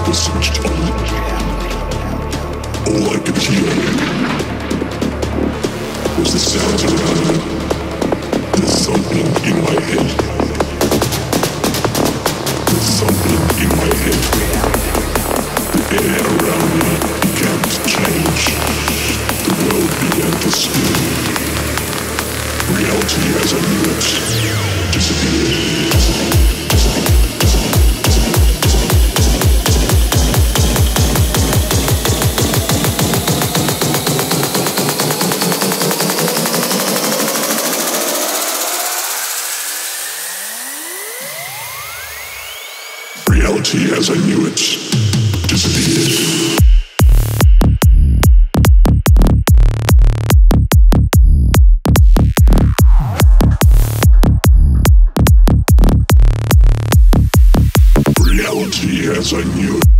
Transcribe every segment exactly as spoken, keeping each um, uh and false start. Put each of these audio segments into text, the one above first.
was switched on. All I could hear was the sounds around me. There's something in my head. There's something in my head. The air around me began to change. The world began to spin. Reality as I knew it disappeared. Reality as I knew it disappeared. Reality as I knew it.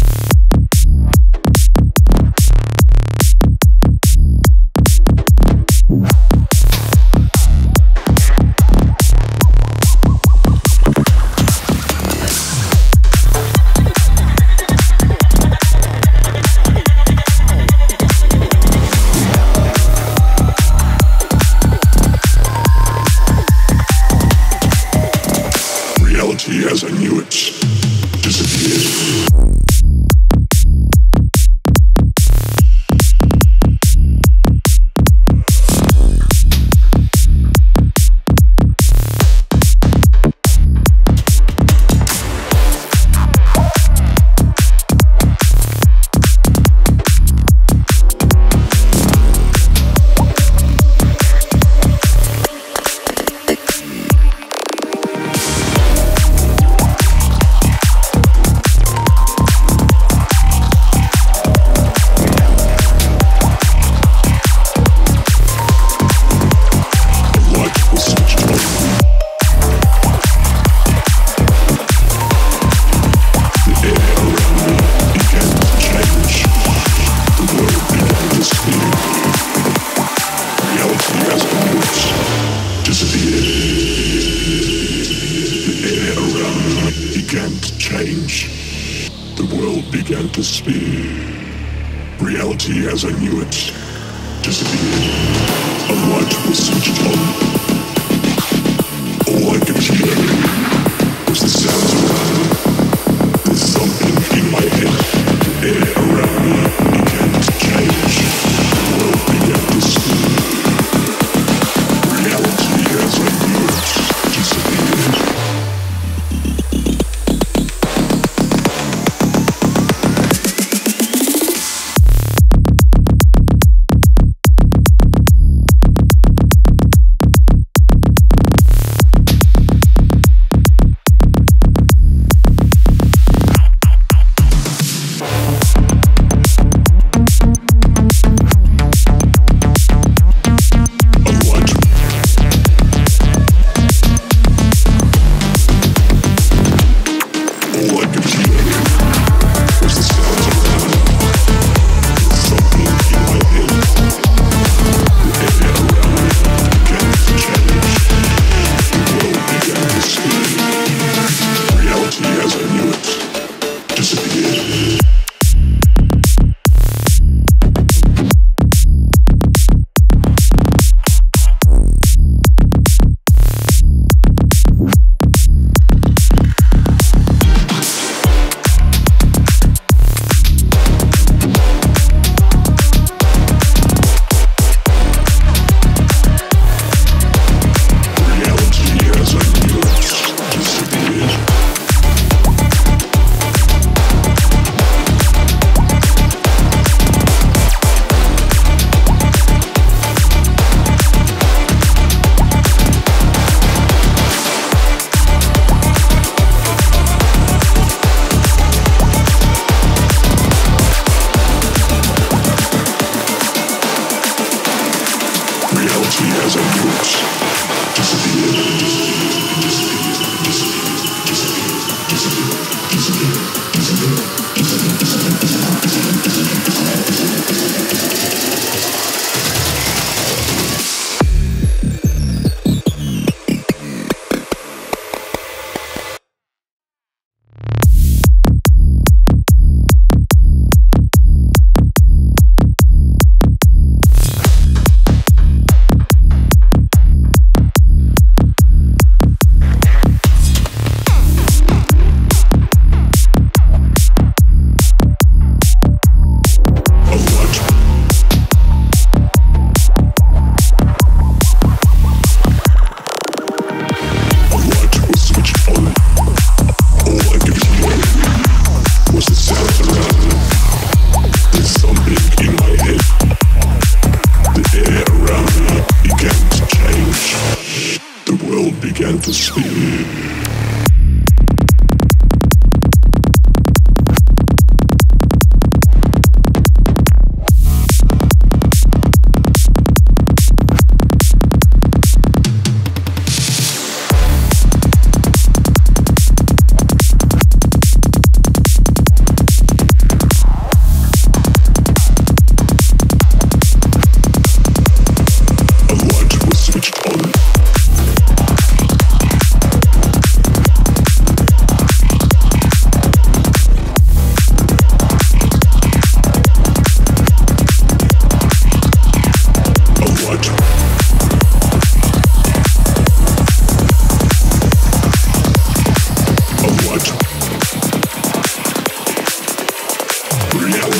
As I knew it disappeared. Reality as I knew it disappeared. A light was switched on. All I could hear was the sounds around me. There's something in my head. The air around me began to change. The world began to spin. Reality as I knew it disappeared.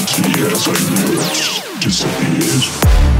reality as I knew it disappeared.